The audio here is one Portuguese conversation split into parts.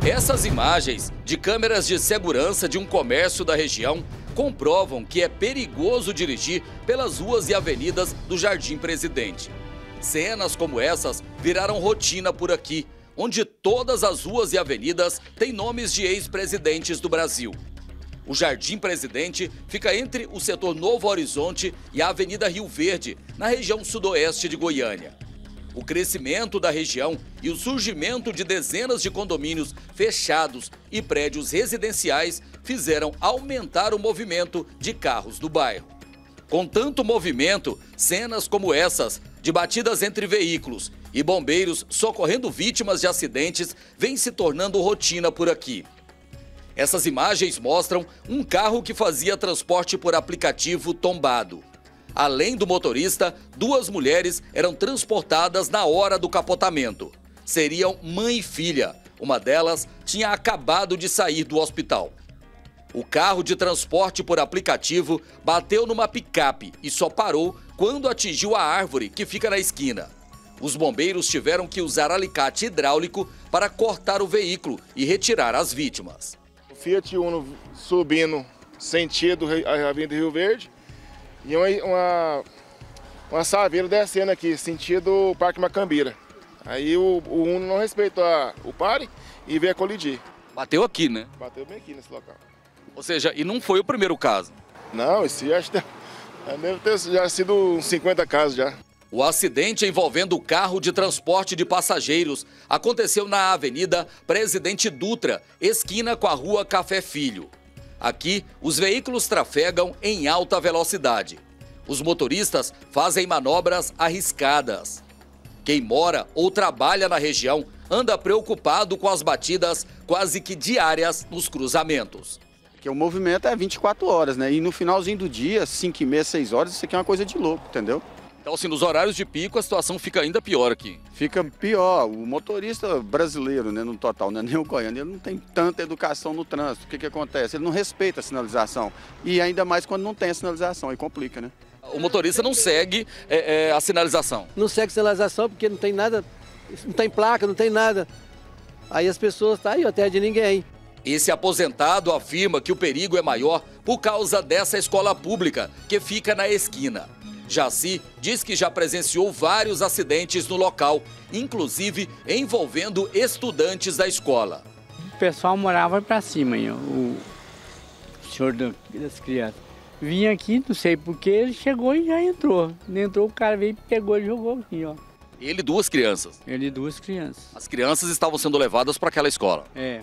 Essas imagens de câmeras de segurança de um comércio da região comprovam que é perigoso dirigir pelas ruas e avenidas do Jardim Presidente. Cenas como essas viraram rotina por aqui, onde todas as ruas e avenidas têm nomes de ex-presidentes do Brasil. O Jardim Presidente fica entre o setor Novo Horizonte e a Avenida Rio Verde, na região sudoeste de Goiânia. O crescimento da região e o surgimento de dezenas de condomínios fechados e prédios residenciais fizeram aumentar o movimento de carros do bairro. Com tanto movimento, cenas como essas, de batidas entre veículos e bombeiros socorrendo vítimas de acidentes, vêm se tornando rotina por aqui. Essas imagens mostram um carro que fazia transporte por aplicativo tombado. Além do motorista, 2 mulheres eram transportadas na hora do capotamento. Seriam mãe e filha. Uma delas tinha acabado de sair do hospital. O carro de transporte por aplicativo bateu numa picape e só parou quando atingiu a árvore que fica na esquina. Os bombeiros tiveram que usar alicate hidráulico para cortar o veículo e retirar as vítimas. O Fiat Uno subindo sentido a Avenida Rio Verde e uma Saveiro descendo aqui, sentido Parque Macambira. Aí o Uno não respeitou o pare e veio a colidir. Bateu aqui, né? Bateu bem aqui nesse local. Ou seja, e não foi o primeiro caso? Não, esse acho que deve ter já sido uns 50 casos já. O acidente envolvendo o carro de transporte de passageiros aconteceu na Avenida Presidente Dutra, esquina com a Rua Café Filho. Aqui, os veículos trafegam em alta velocidade. Os motoristas fazem manobras arriscadas. Quem mora ou trabalha na região anda preocupado com as batidas quase que diárias nos cruzamentos. Porque o movimento é 24 horas, né? E no finalzinho do dia, 5h30, 6 horas, isso aqui é uma coisa de louco, entendeu? Então, assim, nos horários de pico, a situação fica ainda pior aqui. Fica pior. O motorista brasileiro, né, no total, né, nem o goiano, ele não tem tanta educação no trânsito. O que acontece? Ele não respeita a sinalização. E ainda mais quando não tem a sinalização, aí complica, né? O motorista não segue a sinalização. Não segue sinalização porque não tem nada, não tem placa, não tem nada. Aí as pessoas estão aí, até de ninguém. Esse aposentado afirma que o perigo é maior por causa dessa escola pública, que fica na esquina. Jaci diz que já presenciou vários acidentes no local, inclusive envolvendo estudantes da escola. O pessoal morava para cima, o senhor das crianças. Vinha aqui, não sei porquê, ele chegou e já entrou. Entrou, o cara veio, pegou e jogou aqui, ó. Ele e 2 crianças? Ele e 2 crianças. As crianças estavam sendo levadas para aquela escola? É.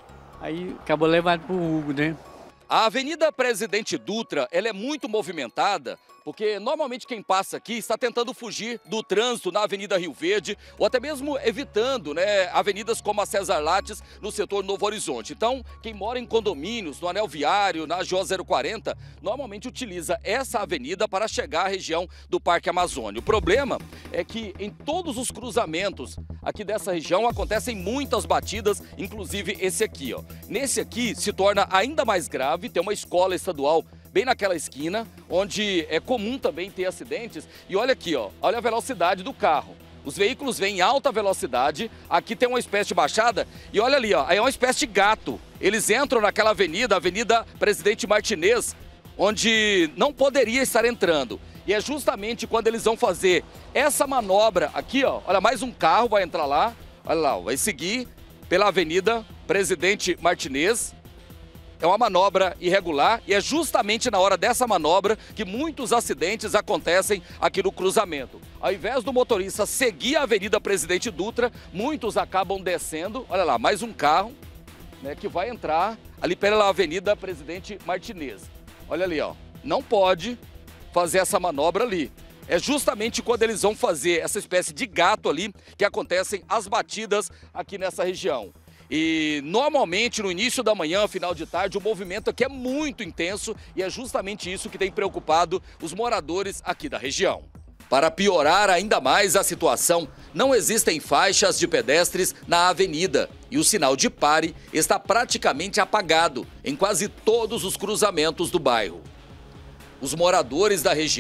Aí acabou levado para o Hugo, né? A Avenida Presidente Dutra, ela é muito movimentada, porque normalmente quem passa aqui está tentando fugir do trânsito na Avenida Rio Verde, ou até mesmo evitando, né, avenidas como a César Lattes, no setor Novo Horizonte. Então, quem mora em condomínios, no Anel Viário, na GO 040, normalmente utiliza essa avenida para chegar à região do Parque Amazônia. O problema é que em todos os cruzamentos aqui dessa região acontecem muitas batidas, inclusive esse aqui, ó. Nesse aqui se torna ainda mais grave, tem uma escola estadual bem naquela esquina, onde é comum também ter acidentes. E olha aqui, ó, olha a velocidade do carro. Os veículos vêm em alta velocidade, aqui tem uma espécie de baixada, e olha ali, ó, aí é uma espécie de gato. Eles entram naquela avenida, Avenida Presidente Martinez, onde não poderia estar entrando. E é justamente quando eles vão fazer essa manobra aqui, ó, olha, mais um carro vai entrar lá, olha lá, vai seguir pela Avenida Presidente Martinez. É uma manobra irregular e é justamente na hora dessa manobra que muitos acidentes acontecem aqui no cruzamento. Ao invés do motorista seguir a Avenida Presidente Dutra, muitos acabam descendo. Olha lá, mais um carro, né, que vai entrar ali pela Avenida Presidente Martinez. Olha ali, ó, não pode fazer essa manobra ali. É justamente quando eles vão fazer essa espécie de gato ali que acontecem as batidas aqui nessa região. E normalmente no início da manhã, final de tarde, o movimento aqui é muito intenso e é justamente isso que tem preocupado os moradores aqui da região. Para piorar ainda mais a situação, não existem faixas de pedestres na avenida e o sinal de pare está praticamente apagado em quase todos os cruzamentos do bairro. Os moradores da região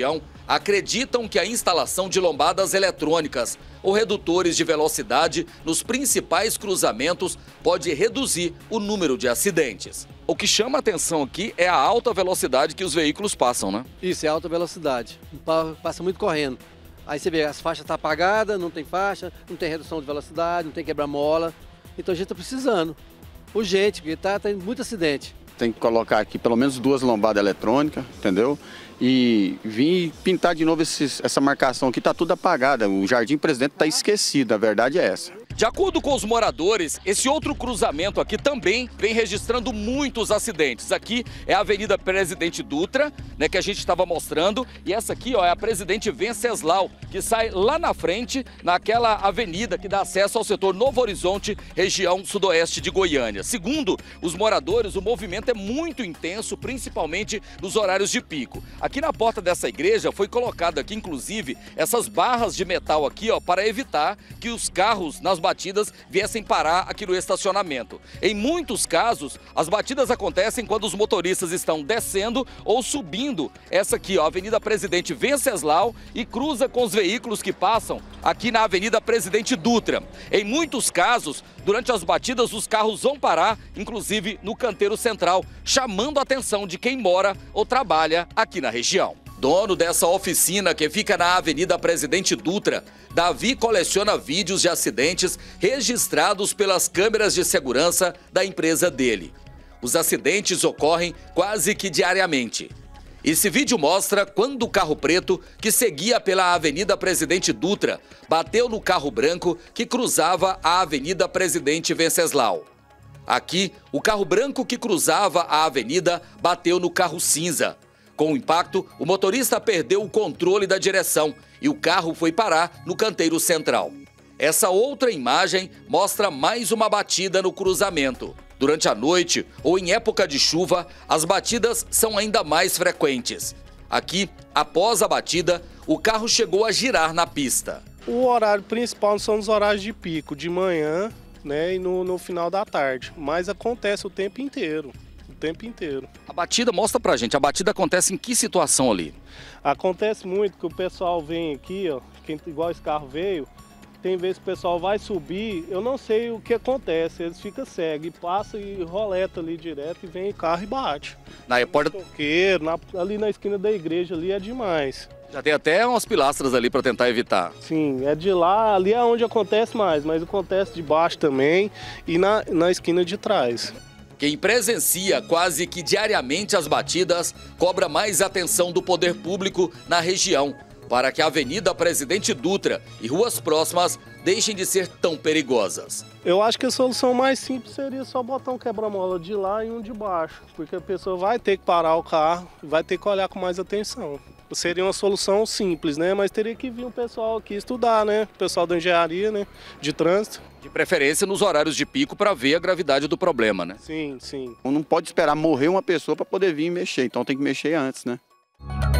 acreditam que a instalação de lombadas eletrônicas ou redutores de velocidade nos principais cruzamentos pode reduzir o número de acidentes. O que chama a atenção aqui é a alta velocidade que os veículos passam, né? Isso, é alta velocidade. Passa muito correndo. Aí você vê, as faixas estão apagadas, não tem faixa, não tem redução de velocidade, não tem quebra-mola. Então a gente está precisando. Urgente, porque tem muito acidente. Tem que colocar aqui pelo menos 2 lombadas eletrônicas, entendeu? E vir pintar de novo essa marcação aqui, tá tudo apagada. O Jardim Presidente tá esquecido, a verdade é essa. De acordo com os moradores, esse outro cruzamento aqui também vem registrando muitos acidentes. Aqui é a Avenida Presidente Dutra, né, que a gente estava mostrando, e essa aqui, ó, é a Presidente Venceslau, que sai lá na frente, naquela avenida que dá acesso ao setor Novo Horizonte, região sudoeste de Goiânia. Segundo os moradores, o movimento é muito intenso, principalmente nos horários de pico. Aqui na porta dessa igreja foi colocado aqui, inclusive, essas barras de metal aqui, ó, para evitar que os carros nas batidas viessem parar aqui no estacionamento. Em muitos casos, as batidas acontecem quando os motoristas estão descendo ou subindo essa aqui, ó, Avenida Presidente Venceslau, e cruza com os veículos que passam aqui na Avenida Presidente Dutra. Em muitos casos, durante as batidas, os carros vão parar, inclusive no canteiro central, chamando a atenção de quem mora ou trabalha aqui na região. Dono dessa oficina, que fica na Avenida Presidente Dutra, Davi coleciona vídeos de acidentes registrados pelas câmeras de segurança da empresa dele. Os acidentes ocorrem quase que diariamente. Esse vídeo mostra quando o carro preto, que seguia pela Avenida Presidente Dutra, bateu no carro branco que cruzava a Avenida Presidente Venceslau. Aqui, o carro branco que cruzava a avenida bateu no carro cinza. Com o impacto, o motorista perdeu o controle da direção e o carro foi parar no canteiro central. Essa outra imagem mostra mais uma batida no cruzamento. Durante a noite ou em época de chuva, as batidas são ainda mais frequentes. Aqui, após a batida, o carro chegou a girar na pista. O horário principal são os horários de pico, de manhã, né, e no final da tarde. Mas acontece o tempo inteiro. A batida, mostra pra gente, a batida acontece em que situação ali? Acontece muito que o pessoal vem aqui, ó, igual esse carro veio, tem vezes que o pessoal vai subir, eu não sei o que acontece, eles ficam cegos, e passa e roleta ali direto e vem o carro e bate. Ali na esquina da igreja ali é demais. Já tem até umas pilastras ali para tentar evitar. Sim, é de lá, ali é onde acontece mais, mas acontece de baixo também e na esquina de trás. Quem presencia quase que diariamente as batidas cobra mais atenção do poder público na região, para que a Avenida Presidente Dutra e ruas próximas deixem de ser tão perigosas. Eu acho que a solução mais simples seria só botar um quebra-mola de lá e um de baixo, porque a pessoa vai ter que parar o carro, vai ter que olhar com mais atenção. Seria uma solução simples, né? Mas teria que vir um pessoal aqui estudar, né? O pessoal da engenharia, né? De trânsito. De preferência nos horários de pico para ver a gravidade do problema, né? Sim, sim. Não pode esperar morrer uma pessoa para poder vir e mexer, então tem que mexer antes, né?